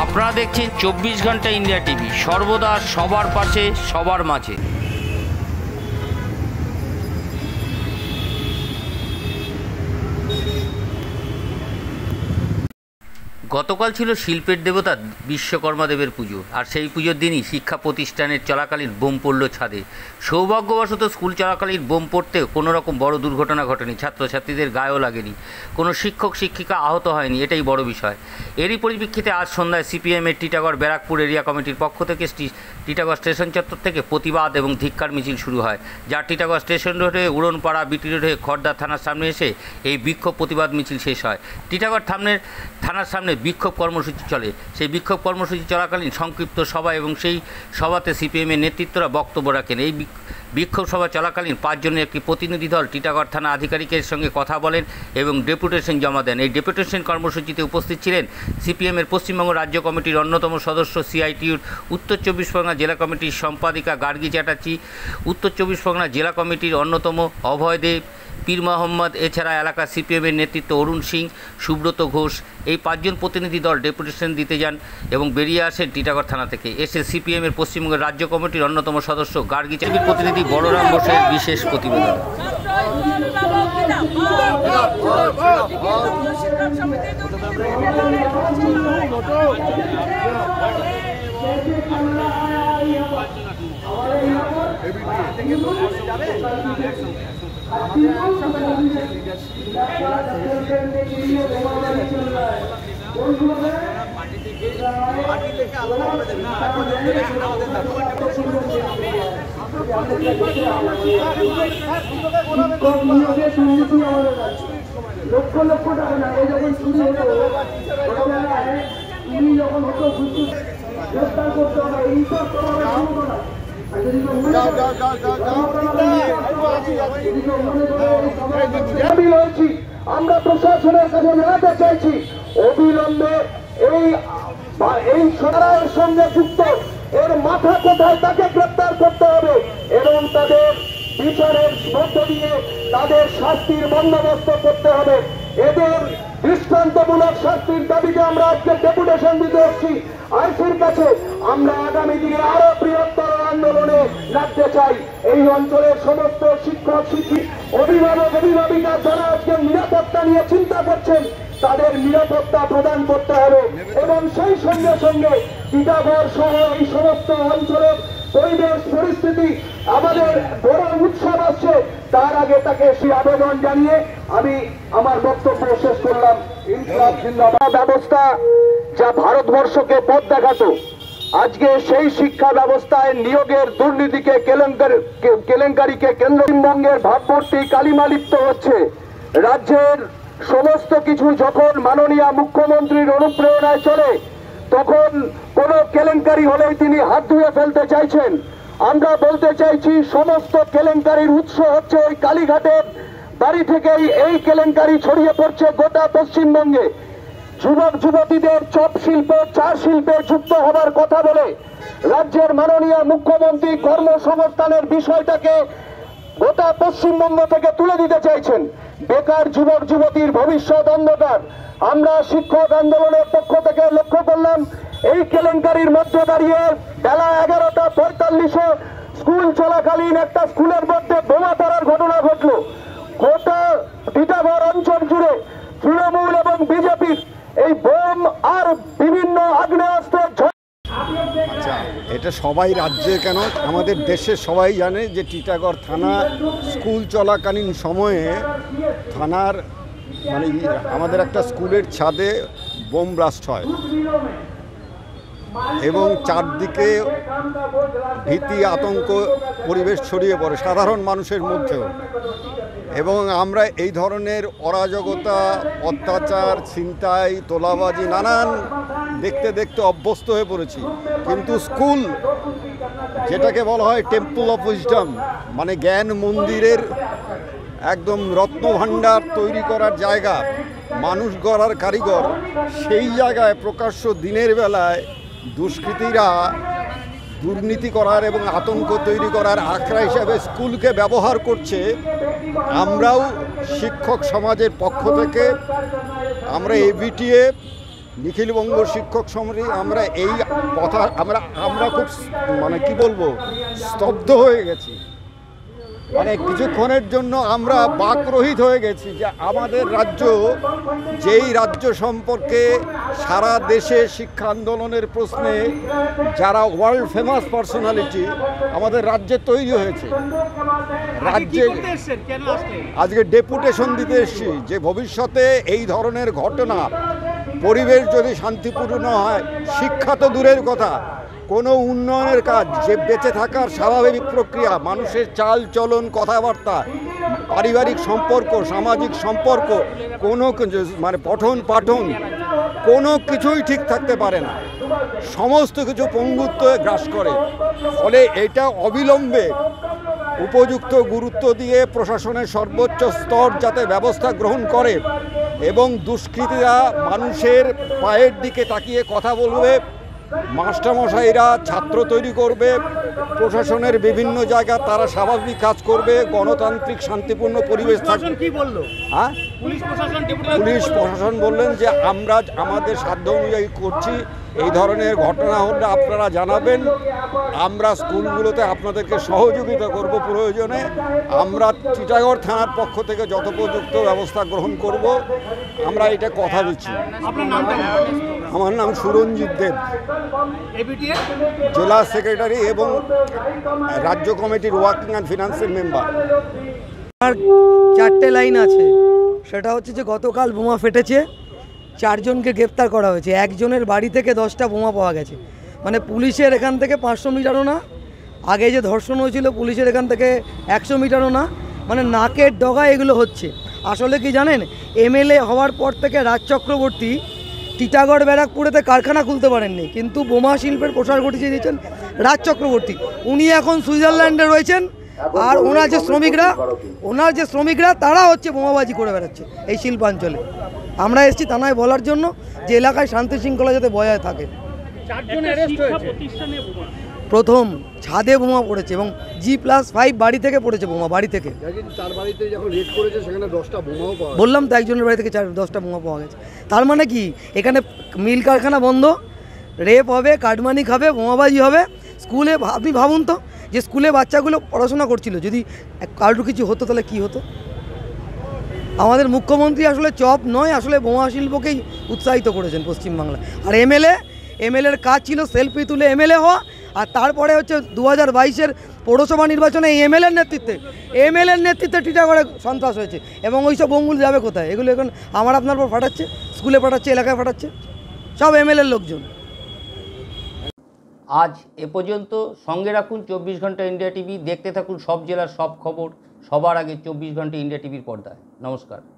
আপনারা দেখছেন 24 ঘন্টা ইন্ডিয়া টিভি, সর্বদা সবার পাশে, সবার মাঝে। গতকাল ছিল শিল্পের দেবতা বিশ্বকর্মা দেবের পুজো, আর সেই পুজোর দিনই শিক্ষা প্রতিষ্ঠানের চলাকালীন বোম পড়ল ছাদে। সৌভাগ্যবশত স্কুল চলাকালীন বোম পড়তে কোনো রকম বড় দুর্ঘটনা ঘটেনি, ছাত্রছাত্রীদের গায়েও লাগেনি, কোনো শিক্ষক শিক্ষিকা আহত হয়নি, এটাই বড় বিষয়। এরই পরিপ্রেক্ষিতে আজ সন্ধ্যায় সিপিএমের টিটাগড় ব্যারাকপুর এরিয়া কমিটির পক্ষ থেকে টিটাগড় স্টেশন চত্বর থেকে প্রতিবাদ এবং ধিক্কার মিছিল শুরু হয়, যা টিটাগড় স্টেশন রোডে, উড়নপাড়া, বিটি রোডে, খড়দা থানার সামনে এসে এই বিক্ষোভ প্রতিবাদ মিছিল শেষ হয়। টিটাগড় থানার সামনে বিক্ষোভ কর্মসূচি চলে। সেই বিক্ষোভ কর্মসূচি চলাকালীন সংক্ষিপ্ত সভা এবং সেই সভাতে সিপিএমের নেতৃত্বরা বক্তব্য রাখেন। এই বিক্ষোভ সভা চলাকালীন 5 জনের একটি প্রতিনিধি দল টিটাগড় থানা আধিকারিকের সঙ্গে কথা বলেন এবং ডেপুটেশন জমা দেন। এই ডেপুটেশন কর্মসূচিতে উপস্থিত ছিলেন সিপিএমের পশ্চিমবঙ্গ রাজ্য কমিটির অন্যতম সদস্য, সিআইটিউর উত্তর 24 পরগনা জেলা কমিটির সম্পাদিকা গার্গী চ্যাটার্জি, উত্তর 24 পরগনা জেলা কমিটির অন্যতম অভয় দেব, পীর মোহাম্মদ, এছাড়া এলাকার সিপিএমের নেতৃত্ব অরুণ সিং, সুব্রত ঘোষ। এই 5 জন প্রতিনিধি দল ডেপুটেশন দিতে যান এবং বেরিয়ে আসেন টিটাগড় থানা থেকে। এসে সিপিএমের পশ্চিমবঙ্গের রাজ্য কমিটির অন্যতম সদস্য গার্গী চ্যাটার্জির প্রতিনিধি বলরাম বোসের বিশেষ প্রতিবেদন। লক্ষ লক্ষ টাকা না যখন শুরু হলো, তুমি যখন হতো গ্রেফতার করতে হবে, এইসব তোমার শুরু করা। আমরা প্রশাসনের কাছে জানাতে চাইছি, অবিলম্বে এই সরায়ের সঙ্গে যুক্ত এর মাথা কোথায় তাকে গ্রেপ্তার করতে হবে এবং তাদের বিচারের মধ্য দিয়ে তাদের শাস্তির বন্দোবস্ত করতে হবে। এদের দৃষ্টান্তমূলক শাস্তির দাবিতে আমরা আজকে ডেপুটেশন দিতে এসেছি আইসির কাছে। আমরা আগামী দিনে আরো বৃহত্তর আন্দোলনে নামতে চাই। এই অঞ্চলের সমস্ত শিক্ষক, শিক্ষিক, অভিভাবক, অভিভাবিকা যারা আজকে নিরাপত্তা নিয়ে চিন্তা করছেন, তাদের নিরাপত্তা প্রদান করতে হবে এবং সেই সঙ্গে সঙ্গে টিটাগড় সহ এই সমস্ত অঞ্চলের পরিবেশ পরিস্থিতি, আমাদের বড় উৎসব আসছে, তার আগে তাকে সেই আবেদন জানিয়ে আমি আমার বক্তব্য শেষ করলাম। ইনকলাব জিন্দাবাদ ব্যবস্থা যা ভারতবর্ষকে পথ দেখাতো, আজকে সেই শিক্ষা ব্যবস্থায় নিয়োগের দুর্নীতিকে, কেলেঙ্কারিকে কেন্দ্র পশ্চিমবঙ্গের ভাবমূর্তি কালিমালিপ্ত হচ্ছে। রাজ্যের সমস্ত কিছু যখন মাননীয় মুখ্যমন্ত্রীর অনুপ্রেরণায় চলে, তখন কোন কেলেঙ্কারি হলেই তিনি হাত ধুয়ে ফেলতে চাইছেন। আমরা বলতে চাইছি, সমস্ত কেলেঙ্কারির উৎস হচ্ছে ওই কালীঘাটের বাড়ি থেকেই এই কেলেঙ্কারি ছড়িয়ে পড়ছে গোটা পশ্চিমবঙ্গে। যুবক যুবতীদের চপ শিল্প, চা শিল্পে যুক্ত হবার কথা বলে রাজ্যের মাননীয় মুখ্যমন্ত্রী কর্মসংস্থানের বিষয়টাকে গোটা পশ্চিমবঙ্গ থেকে তুলে দিতে চাইছেন। বেকার যুবক যুবতীর ভবিষ্যৎ অন্ধকার। আমরা শিক্ষক আন্দোলনের পক্ষ থেকে লক্ষ্য করলাম, এই কেলেঙ্কারির মধ্যে দাঁড়িয়ে বেলা 11:45 স্কুল চলাকালীন একটা স্কুলের মধ্যে বোমা পড়ার ঘটনা ঘটল। গোটা টিটাগড় অঞ্চল জুড়ে তৃণমূল এবং বিজেপির এই বোম আর বিভিন্ন আগ্নেয়াস্ত্র। আচ্ছা, এটা সবাই রাজ্যে কেন, আমাদের দেশের সবাই জানে যে টিটাগড় থানা স্কুল চলাকালীন সময়ে থানার আমাদের একটা স্কুলের ছাদে বোম ব্লাস্ট হয় এবং চারদিকে ভীতি, আতঙ্ক পরিবেশ ছড়িয়ে পড়ে সাধারণ মানুষের মধ্যেও। এবং আমরা এই ধরনের অরাজকতা, অত্যাচার, ছিনতাই, তোলাবাজি নানান দেখতে দেখতে অভ্যস্ত হয়ে পড়েছি। কিন্তু স্কুল, যেটাকে বলা হয় টেম্পল অফ উইজডম, মানে জ্ঞান মন্দিরের একদম রত্নভাণ্ডার তৈরি করার জায়গা, মানুষ গড়ার কারিগর, সেই জায়গায় প্রকাশ্য দিনের বেলায় দুষ্কৃতীরা দুর্নীতি করার এবং আতঙ্ক তৈরি করার আখড়া হিসাবে স্কুলকে ব্যবহার করছে। আমরাও শিক্ষক সমাজের পক্ষ থেকে আমরা এবিটিএ নিখিলবঙ্গ শিক্ষক সমিতি আমরা এই কথা আমরা খুব মানে কি বলবো, স্তব্ধ হয়ে গেছি। মানে কিছুক্ষণের জন্য আমরা বাকরহিত হয়ে গেছি যে আমাদের রাজ্য, যেই রাজ্য সম্পর্কে সারা দেশে শিক্ষা আন্দোলনের প্রশ্নে যারা ওয়ার্ল্ড ফেমাস পার্সোনালিটি আমাদের রাজ্যে তৈরি হয়েছে, রাজ্যে আজকে ডেপুটেশন দিতে এসেছি যে ভবিষ্যতে এই ধরনের ঘটনা, পরিবেশ যদি শান্তিপূর্ণ হয়, শিক্ষা তো দূরের কথা, কোনো উন্নয়নের কাজ, যে বেঁচে থাকার স্বাভাবিক প্রক্রিয়া, মানুষের চাল চলন, কথাবার্তা, পারিবারিক সম্পর্ক, সামাজিক সম্পর্ক, কোনো মানে পঠন পাঠন কোনো কিছুই ঠিক থাকতে পারে না, সমস্ত কিছু পঙ্গুত্ব গ্রাস করে। ফলে এটা অবিলম্বে উপযুক্ত গুরুত্ব দিয়ে প্রশাসনের সর্বোচ্চ স্তর যাতে ব্যবস্থা গ্রহণ করে এবং দুষ্কৃতীরা মানুষের পায়ের দিকে তাকিয়ে কথা বলবে, মাস্টারমশাইরা ছাত্র তৈরি করবে, প্রশাসনের বিভিন্ন জায়গা তারা স্বাভাবিক কাজ করবে, গণতান্ত্রিক শান্তিপূর্ণ পরিবেশ থাকবে। কি বললো? হ্যাঁ, পুলিশ প্রশাসন বললেন যে আমরা আমাদের সাধ্য অনুযায়ী করছি, এই ধরনের ঘটনা হলে আপনারা জানাবেন, আমরা স্কুলগুলোতে আপনাদেরকে সহযোগিতা করব, প্রয়োজনে আমরা টিটাগড় থানার পক্ষ থেকে যথোপযুক্ত ব্যবস্থা গ্রহণ করব, আমরা এটা কথা দিচ্ছি। আমার নাম সুরঞ্জিত দেব, জেলা সেক্রেটারি এবং রাজ্য কমিটির ওয়ার্কিং অ্যান্ড ফিনান্সের মেম্বার। আর 4টে লাইন আছে, সেটা হচ্ছে যে গতকাল বোমা ফেটেছে, 4 জনকে গ্রেপ্তার করা হয়েছে, একজনের বাড়ি থেকে 10টা বোমা পাওয়া গেছে। মানে পুলিশের এখান থেকে 500 মিটারও না, আগে যে ধর্ষণ হয়েছিল পুলিশের এখান থেকে 100 মিটারও না, মানে নাকের ডগায় এগুলো হচ্ছে। আসলে কি জানেন, এমএলএ হওয়ার পর থেকে রাজ চক্রবর্তী টিটাগড় ব্যারাকপুরেতে কারখানা খুলতে পারেননি, কিন্তু বোমা শিল্পের প্রসার ঘটিয়ে দিয়েছেন রাজ চক্রবর্তী। উনি এখন সুইজারল্যান্ডে রয়েছেন, আর ওনার যে শ্রমিকরা তারা হচ্ছে বোমাবাজি করে বেড়াচ্ছে এই শিল্পাঞ্চলে। আমরা এসেছি থানায় বলার জন্য যে এলাকায় শান্তি শৃঙ্খলা যাতে বজায় থাকে। প্রথম ছাদে বোমা পড়েছে এবং G+5 বাড়ি থেকে পড়েছে বোমা, বাড়ি থেকে। বললাম তো একজনের বাড়ি থেকে 10টা বোমা পাওয়া গেছে। তার মানে কি, এখানে মিল কারখানা বন্ধ, রেপ হবে, কাটমানি খাবে, বোমাবাজি হবে স্কুলে। আপনি ভাবুন তো, যে স্কুলে বাচ্চাগুলো পড়াশোনা করছিল, যদি কারোর কিছু হতো তাহলে কি হতো। আমাদের মুখ্যমন্ত্রী আসলে চপ নয়, আসলে বোমা শিল্পকেই উৎসাহিত করেছেন পশ্চিমবাংলা। আর এমএলএর কাজ ছিল সেলফি তুলে এমএলএ হওয়া, আর তারপরে হচ্ছে 2022-এর পৌরসভা নির্বাচনে এই এমএলএর নেতৃত্বে টিটাগড়ে সন্ত্রাস হয়েছে, এবং ওই সব বোমগুলো যাবে কোথায়? এগুলো এখন আপনার পর ফাটাচ্ছে, স্কুলে পাঠাচ্ছে, এলাকায় পাঠাচ্ছে, সব এমএলএর লোকজন। আজ এ পর্যন্ত। সঙ্গে রাখুন 24 ঘন্টা ইন্ডিয়া টিভি, দেখতে থাকুন সব জেলার সব খবর সবার আগে 24 ঘন্টা ইন্ডিয়া টিভির পর্দায়। নমস্কার।